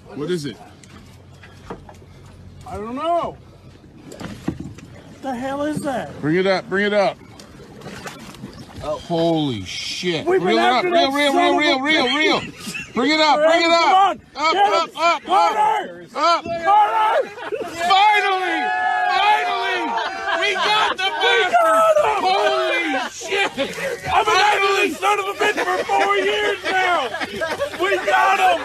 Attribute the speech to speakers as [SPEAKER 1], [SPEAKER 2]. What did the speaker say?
[SPEAKER 1] What is it?
[SPEAKER 2] I don't know. What the hell is that?
[SPEAKER 1] Bring it up, bring it up. Oh. Holy shit.
[SPEAKER 2] We've been
[SPEAKER 1] Reel it up,
[SPEAKER 2] after
[SPEAKER 1] reel.
[SPEAKER 2] Bring
[SPEAKER 1] it up, bring it up. Up.
[SPEAKER 2] Carter!
[SPEAKER 1] Up.
[SPEAKER 2] Carter!
[SPEAKER 1] Finally! We got the bastard! Holy shit!
[SPEAKER 2] I've been after this son of a bitch for 4 years now! We got him!